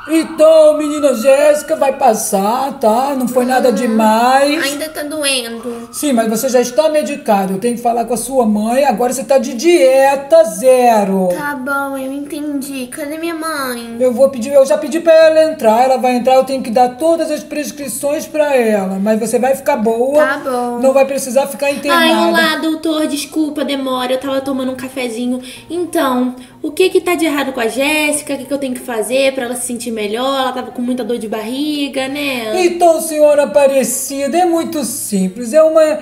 Então, menina Jéssica, vai passar, tá? Não foi nada demais. Ainda tá doendo. Sim, mas você já está medicado. Eu tenho que falar com a sua mãe. Agora você tá de dieta zero. Tá bom, eu entendi. Cadê minha mãe? Eu já pedi pra ela entrar. Ela vai entrar, eu tenho que dar todas as prescrições pra ela. Mas você vai ficar boa. Tá bom. Não vai precisar ficar internada. Ai, olá, doutor. Desculpa a demora. Eu tava tomando um cafezinho. Então, o que tá de errado com a Jéssica? O que eu tenho que fazer pra ela se sentir melhor? Ela tava com muita dor de barriga, né? Então, senhora Aparecida, é muito simples. É uma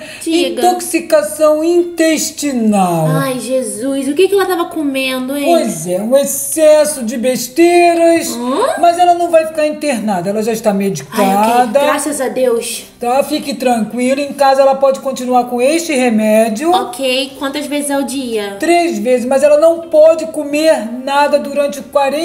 intoxicação intestinal. Ai, Jesus. O que ela tava comendo, hein? Pois é, um excesso de besteiras. Mas ela não vai ficar internada. Ela já está medicada. Ai, ok. Graças a Deus. Tá, fique tranquila. Em casa ela pode continuar com este remédio. Ok. Quantas vezes ao dia? 3 vezes, mas ela não pode comer nada durante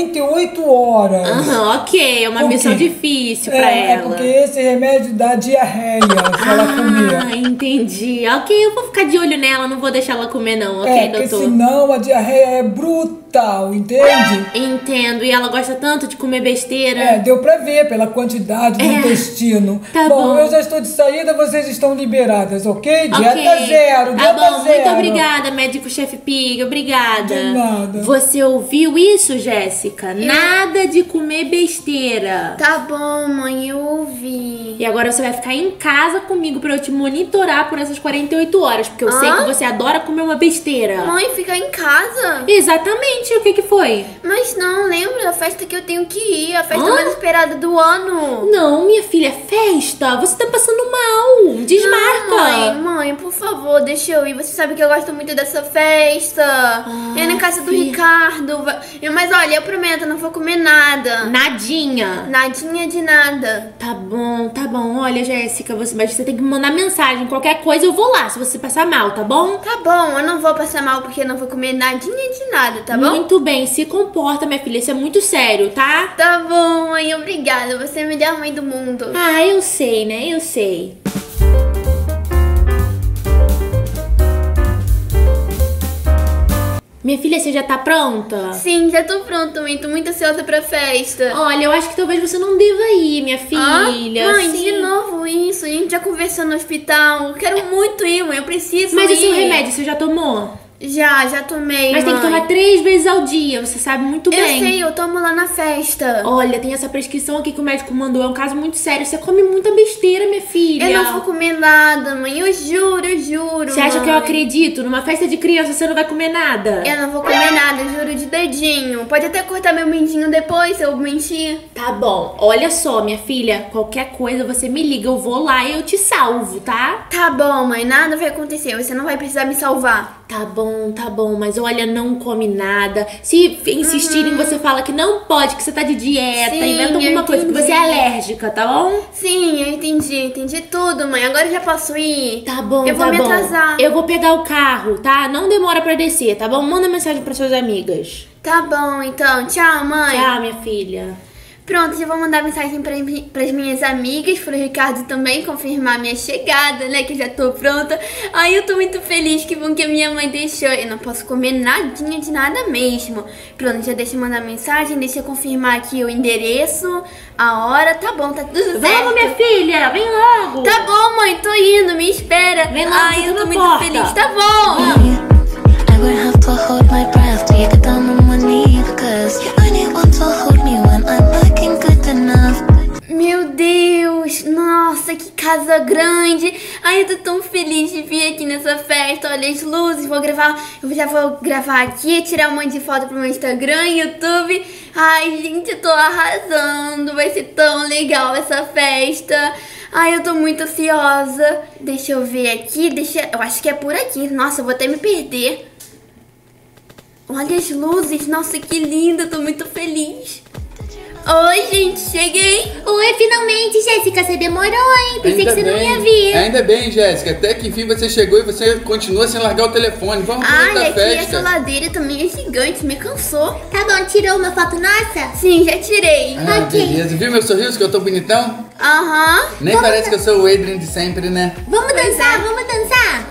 48 horas. Aham, ok. É uma missão difícil pra ela. É porque esse remédio dá diarreia se ela comer. Ah, entendi. Ok, eu vou ficar de olho nela, não vou deixar ela comer não, ok, porque doutor? senão a diarreia é brutal, entende? Entendo. E ela gosta tanto de comer besteira? Deu pra ver pela quantidade do intestino. Tá bom. Eu já estou de saída, vocês estão liberadas, ok? Dieta zero, tá dieta bom, zero. muito obrigada, médico-chefe Pig, obrigada. De nada. Você ouviu isso, Jéssica? Nada de comer besteira. Tá bom, mãe, eu ouvi. E agora você vai ficar em casa comigo pra eu te monitorar por essas 48 horas, porque eu sei que você adora comer uma besteira. Mãe, ficar em casa? Exatamente, o que foi? Mas não, lembra a festa que eu tenho que ir, a festa mais esperada do ano. Não, minha filha, é festa. Você tá passando mal. Desmarca. Mãe, por favor, deixa eu ir. Você sabe que eu gosto muito dessa festa. É na casa do Ricardo. Mas olha, eu prometo, eu não vou comer nada. Nadinha. Nadinha de nada. Tá bom, tá bom. Olha, Jéssica, mas você tem que me mandar mensagem. Qualquer coisa eu vou lá, se você passar mal, tá bom? Tá bom, eu não vou passar mal porque eu não vou comer nadinha de nada, tá bom? Muito bem, se comporta, minha filha. Isso é muito sério, tá? Tá bom, mãe, obrigada. Você é a melhor mãe do mundo. Ah, eu sei, né? Eu sei. Minha filha, você já tá pronta? Sim, já tô pronta, mãe. Tô muito ansiosa pra festa. Olha, eu acho que talvez você não deva ir, minha filha. Mãe, de novo isso. A gente já conversou no hospital. Eu quero muito ir, mãe. Eu preciso Mas ir. e seu remédio, você já tomou? Já tomei, Mas tem que tomar 3 vezes ao dia, você sabe muito bem. Eu sei, eu tomo lá na festa. Olha, tem essa prescrição aqui que o médico mandou, é um caso muito sério. Você come muita besteira, minha filha. Eu não vou comer nada, mãe, eu juro, Você acha que eu acredito? Numa festa de criança você não vai comer nada? Eu não vou comer nada, eu juro de dedinho. Pode até cortar meu mindinho depois, se eu mentir. Tá bom, olha só, minha filha, qualquer coisa você me liga, eu vou lá e eu te salvo, tá? Tá bom, mãe, nada vai acontecer, você não vai precisar me salvar. Tá bom, mas olha, não come nada. Se insistirem, você fala que não pode, que você tá de dieta, inventa alguma coisa, que você é alérgica, tá bom? Sim, eu entendi tudo, mãe. Agora eu já posso ir? Tá bom, eu vou me atrasar. Eu vou pegar o carro, tá? Não demora pra descer, tá bom? Manda mensagem pras suas amigas. Tá bom, então. Tchau, mãe. Tchau, minha filha. Pronto, já vou mandar mensagem pras minhas amigas, pro Ricardo também, confirmar minha chegada, né, que já tô pronta. Ai, eu tô muito feliz, que bom que a minha mãe deixou. Eu não posso comer nadinha de nada mesmo. Pronto, já deixa eu mandar mensagem, deixa eu confirmar aqui o endereço, a hora. Tá bom, tá tudo certo. Vamos, minha filha, vem logo. Tá bom, mãe, tô indo, me espera. Vem logo, ai, eu tô muito porta. feliz, tá bom. I would have to hold my breath till you get down on one knee, because you only want to hold me when I'm looking good enough. Meu Deus, nossa, que casa grande. Ai, eu tô tão feliz de vir aqui nessa festa. Olha as luzes, eu já vou gravar aqui, tirar um monte de foto pro meu Instagram, YouTube. Ai, gente, eu tô arrasando, vai ser tão legal essa festa. Ai, eu tô muito ansiosa. Deixa eu ver aqui, eu acho que é por aqui. Nossa, eu vou até me perder. Olha as luzes, nossa, que linda, eu tô muito feliz. Oi, gente, cheguei. Oi, finalmente, Jéssica, você demorou, hein? Pensei que você não ia vir. Ainda bem, Jéssica, até que enfim você chegou e você continua sem largar o telefone. Vamos aproveitar a aqui festa. essa ladeira também é gigante, me cansou. Tá bom, tirou uma foto nossa? Sim, já tirei. Ah, beleza. Viu meu sorriso que eu tô bonitão? Aham. Nem parece que eu sou o Adrian de sempre, né? Vamos dançar, vamos dançar.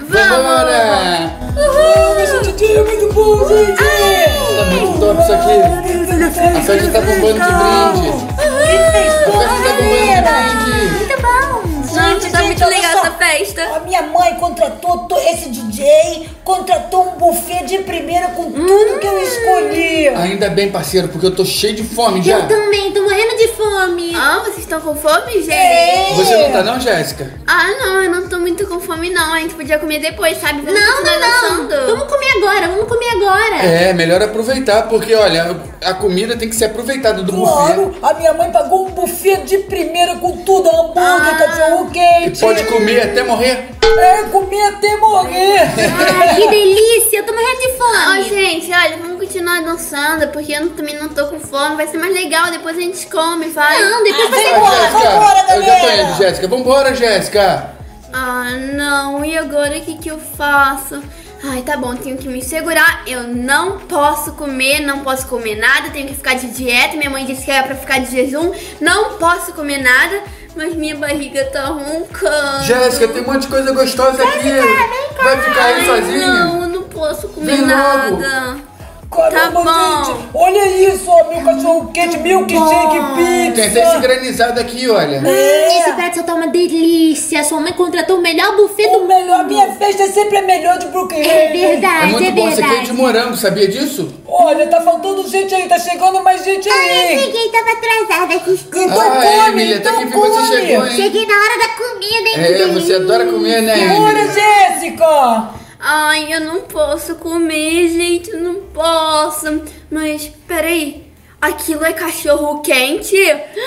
Vambora! Esse DJ é muito bom, gente! Tá muito top isso aqui. Ele é A festa tá bombando de brinde. A festa tá bombando de brinde. Muito bom. Gente, tá muito legal essa festa. A minha mãe contratou esse DJ, contratou um buffet de primeira com tudo que eu escolhi. Ainda bem, parceiro, porque eu tô cheio de fome já. Eu também, tô morrendo de fome. Ah, vocês estão com fome, gente? Você não tá não, Jéssica? Ah, não, eu não tô muito com fome, não. A gente podia comer depois, sabe? Vamos Não, continuar não. dançando. Vamos comer agora. É, melhor aproveitar, porque olha, a comida tem que ser aproveitada do buffet. Claro, a minha mãe pagou um buffet de primeira com tudo, hambúrguer, cachorro quente. E pode comer até morrer. É, comer até morrer. Ai, que delícia, eu tô morrendo de fome. Ó, gente, olha, vamos continuar dançando, porque eu também não tô com fome. Vai ser mais legal, depois a gente come, vai. Não, depois vai ser Vambora, vambora, eu já tô galera. indo, Jéssica. Vambora, Jéssica. Ah, não. E agora o que eu faço? Ai, tá bom, tenho que me segurar. Eu não posso comer nada. Tenho que ficar de dieta. Minha mãe disse que era pra ficar de jejum. Não posso comer nada, mas minha barriga tá roncando. Jéssica, tem um monte de coisa gostosa aqui. Vai ficar aí sozinha? Não, eu não posso comer Vem logo. nada. Caramba, Tá bom. gente, olha isso, ó, meu cachorro quente, milkshake, Tem pizza. até esse granizado aqui, olha. Esse pretzel tá uma delícia. Sua mãe contratou o melhor buffet do O melhor, minha festa é sempre a melhor de Brooklyn. É verdade, É muito bom, você quer verdade. de morango, sabia disso? Olha, tá faltando gente aí, tá chegando mais gente aí. Cheguei, tava atrasada, desculpa. Então Ah, come, Emília, até então que enfim você come. chegou, hein? Cheguei na hora da comida, hein? É, você adora comer, né, Bora, Emília? Jéssica. Ai, eu não posso comer, gente, eu não posso. Mas, peraí, aquilo é cachorro quente?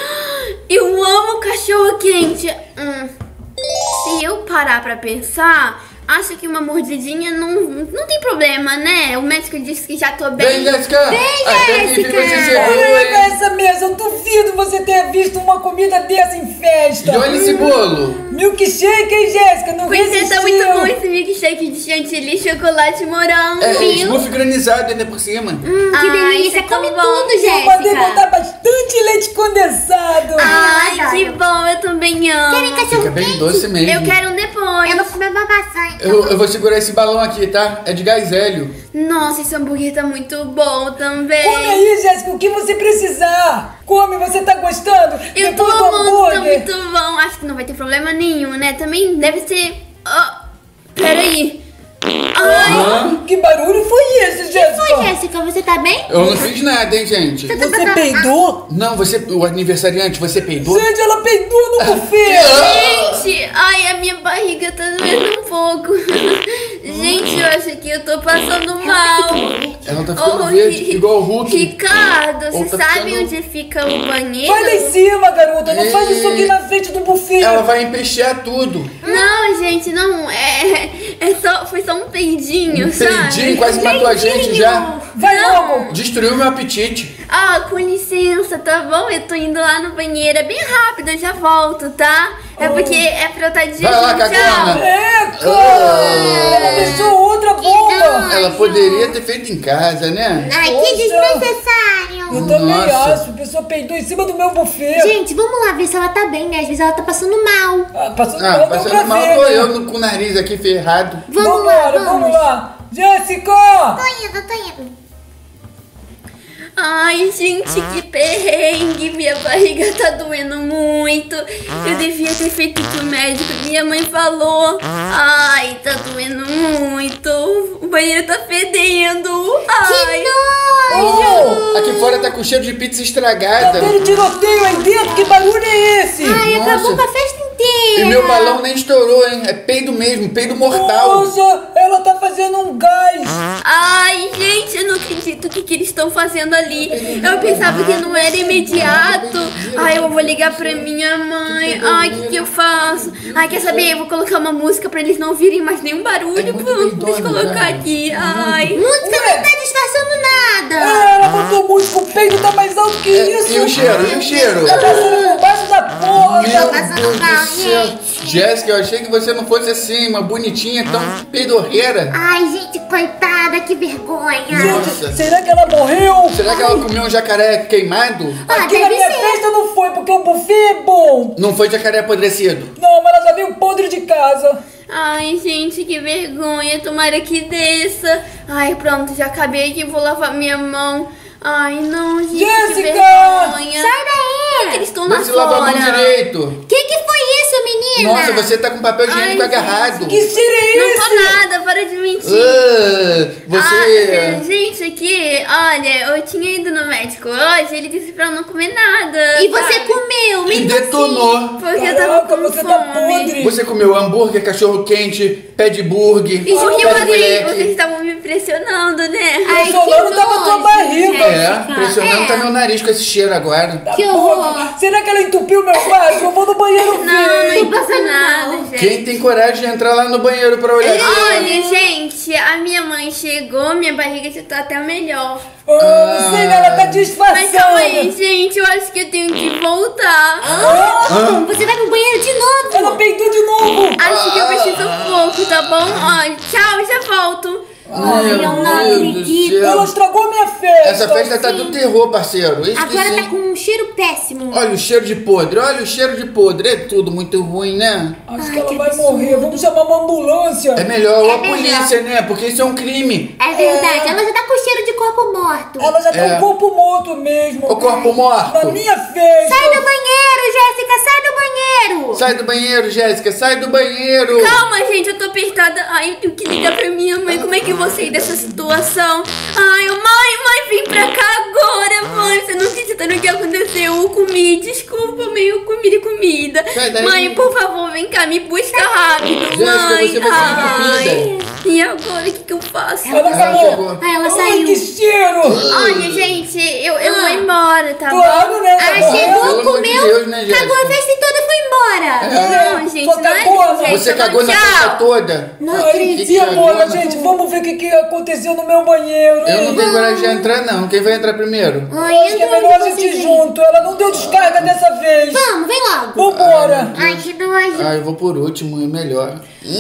Eu amo cachorro quente. Se eu parar pra pensar, acho que uma mordidinha não tem problema, né? O médico disse que já tô Vem, bem. Jéssica! Até que enfim você chegou, Olha hein? essa mesa, eu duvido você ter visto uma comida dessa em festa. E olha esse bolo. Milkshake, hein, Jéssica? Não Pois é, resistiu. tá muito bom esse milkshake de chantilly, chocolate e morango, É, viu? smoothie granizado ainda por cima. Que Ai, delícia, isso é tão come bom. tudo, Eu mandei Jéssica. botar bastante leite condensado. Ai, que bom, eu também amo. Fica bem doce mesmo. Eu quero um depois. Eu vou comer uma maçã. Eu vou segurar esse balão aqui, tá? É de gás hélio. Nossa, esse hambúrguer tá muito bom também. Come aí, Jéssica, o que você precisar. Come, você tá gostando? Eu tô Depois do amando, tá hambúrguer. muito bom. Acho que não vai ter problema nenhum, né? Também deve ser... Peraí. Ai, Que barulho foi esse, Jéssica? Oi, Jéssica, você tá bem? Eu não fiz nada, hein, gente? Você peidou? Não, o aniversariante, você peidou? Gente, ela peidou no buffet. gente, ai, a minha barriga tá doendo um pouco. Gente, eu acho que eu tô passando mal. Ela tá ficando verde, igual o Hulk. Ricardo, Ou você tá sabe ficando- onde fica o banheiro? Vai lá em cima, garota. Não faz isso aqui na frente do buffet. Ela vai empestear tudo. Não, gente, não. Foi só um peidinho, sabe? Peidinho, quase matou a gente já. Vai logo. Destruiu meu apetite. Ah, com licença, tá bom? Eu tô indo lá no banheiro. É bem rápido, eu já volto, tá? É porque é pra eu estar de jejum. Vai lá, cagona. Tchau. É, cara. Ela deixou outra bomba. Ela poderia ter feito em casa, né? Ai, Poxa. que desnecessário. Eu também Nossa. acho. A pessoa peidou em cima do meu buffet. Gente, vamos lá ver se ela tá bem, né? Às vezes ela tá passando mal. Passando Ah, mal, deu pra passando mal ver, tô né? eu com o nariz aqui ferrado. Vamos Vambora, lá, vamos lá. Jéssica! Tô indo. Ai, gente, que perrengue. Minha barriga tá doendo muito. Eu devia ter feito o que o médico minha mãe falou. Ai, tá doendo muito. O banheiro tá fedendo. Ai. Oh, Aqui fora tá com cheiro de pizza estragada. tá tendo tiroteio aí dentro? Que barulho é esse? Ai, Nossa. acabou com a festa inteira. E meu balão nem estourou, hein? É peido mesmo, peido mortal. Nossa, ela tá fazendo um gás. Ai, gente, eu não acredito o que eles estão fazendo ali. Eu pensava que não era imediato. Ai, eu vou ligar pra minha mãe. Ai, o que eu faço? Ai, quer saber? Eu vou colocar uma música pra eles não ouvirem mais nenhum barulho. Deixa eu colocar aqui. Ai. Música não tá disfarçando nada. Ela botou música, o peito tá mais alto que isso. E o cheiro, e o cheiro? Tá passando por baixo da porta. Meu passando Deus mal, do céu. Jéssica, eu achei que você não fosse assim, uma bonitinha, tão peidorreira. Ai, gente, coitada, que vergonha. Nossa. Será que ela morreu? Será que ela comeu um jacaré queimado? Ah, Aqui na deve minha ser. festa não foi, porque o buffet é bom. Não foi jacaré apodrecido? Não, mas ela já veio podre de casa. Ai, gente, que vergonha. Tomara que desça. Ai, pronto, já acabei aqui. Vou lavar minha mão. Ai, não, gente, Jéssica! que vergonha. Sai daí! Eles estão lá Vê se lava a mão fora. direito. Que foi isso, menina? Nossa, você tá com papel higiênico Ai, agarrado. Que cheiro é Não esse? tô nada, para de mentir. Você... Gente, aqui, olha, eu tinha ido no médico hoje, ele disse pra eu não comer nada. E você sabe? comeu, E menina. detonou. Porque eu tava Caraca, com você fome. tá podre. Você comeu hambúrguer, cachorro quente, pé de burger, E porque pé de vocês moleque. estavam me pressionando, né? Ai, Pressionando tava a tua nojo, barriga. É, pressionando tá meu nariz com esse cheiro agora. Que horror. Será que ela entupiu meu vaso? Eu vou no banheiro Não, ver. não passa nada, gente. Quem tem coragem de entrar lá no banheiro pra olhar? Olha, gente, a minha mãe chegou, minha barriga já tá até melhor. Não sei, ela tá Mas calma aí, disfarçando. gente, eu acho que eu tenho que voltar. Você vai no banheiro de Ela novo. peidou de novo. Acho que eu preciso pouco, tá bom? Ó, tchau, já volto. Ai, eu não acredito. Ela estragou a minha festa. Essa festa tá do terror, parceiro. Isso que Agora tá sim. com um cheiro péssimo. Olha o cheiro de podre, olha o cheiro de podre. É tudo muito ruim, né? Acho que ela vai morrer. Vamos chamar uma ambulância. É melhor ou a melhor. polícia, né? Porque isso é um crime. É verdade, ela já tá com cheiro de corpo morto. Ela já tá É. um corpo morto mesmo. O corpo morto. Na minha festa. Sai do banheiro, Jéssica, sai do banheiro. Sai do banheiro, Jéssica, sai do banheiro. Calma, gente, eu tô apertada. Ai, eu tenho que ligar pra minha mãe. Como é que eu vou sair dessa situação? Ai, mãe, vem pra cá agora. Mãe, você não acredita no que aconteceu. Eu comi, desculpa, mãe, eu comi de comida. Sai daí. Mãe, por favor, vem cá, me busca rápido, Jéssica, mãe. você vai ser entupida. E agora, o que eu faço? Ela acabou. chegou. Ai, ela Ai, saiu. que cheiro. Olha, gente, eu vou embora, tá Claro, bom? né? Ah, Tá chegou, Pelo amor de comeu, Deus, né, Jéssica? cagou a festa toda e foi embora. Não, gente, Só não é cagou, desse jeito, Você não. cagou na Tchau. festa toda. Não Ai, acredito. e agora, agora? gente? Vamos ver o que aconteceu no meu banheiro. Eu não hein? tenho coragem de entrar, não. Quem vai entrar primeiro? Ai, Acho que é entra melhor a onde gente vocês ir ir. junto. Ela não deu descarga dessa vez. Vamos, vem logo. Vambora. Ai, que nojo. Ah, eu vou por último, é melhor.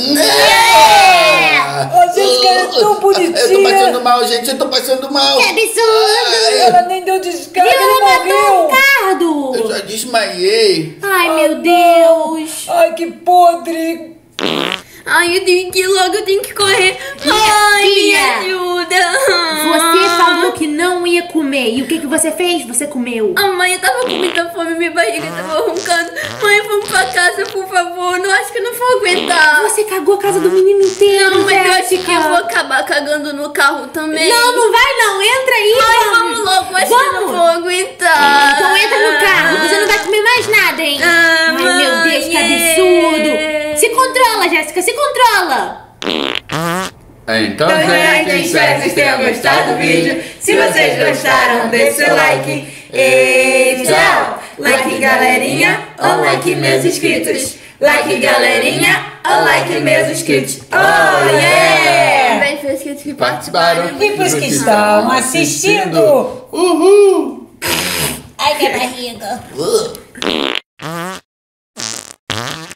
A Jéssica é tão bonitinha. Eu tô passando mal, gente. Eu tô passando mal. Que absurdo. Ela nem deu descarga, Viu, ela ela matou o morreu. Ricardo. Eu já desmaiei. Ai, meu Deus. Ai, que podre. Ai, eu tenho que ir logo, eu tenho que correr. Mãe, me filha. ajuda. Você falou que não ia comer. E o que você fez? Você comeu. A mãe, eu tava com muita fome, minha barriga tava roncando. Mãe, vamos pra casa, por favor. Não, acho que eu não vou aguentar. Você cagou a casa do menino inteiro, Não, mas eu acho Jéssica. que eu vou acabar cagando no carro também. Não, não vai não. Entra aí, Mãe, vamos logo, acho que eu não Vamos. vou aguentar. Então entra no carro. Você não vai comer mais nada, hein? Ah, Ai, meu Deus, que mãe. absurdo. Se controla, Jéssica, se controla. Então, Gente, espero que vocês tenham gostado do vídeo. Se vocês gostaram, deixe seu like. E tchau! Like, galerinha, ou like meus inscritos. Like, galerinha, ou like meus inscritos. Oh, yeah! Também fez que participaram. E pros que estão assistindo. Uhul! Ai, minha barriga.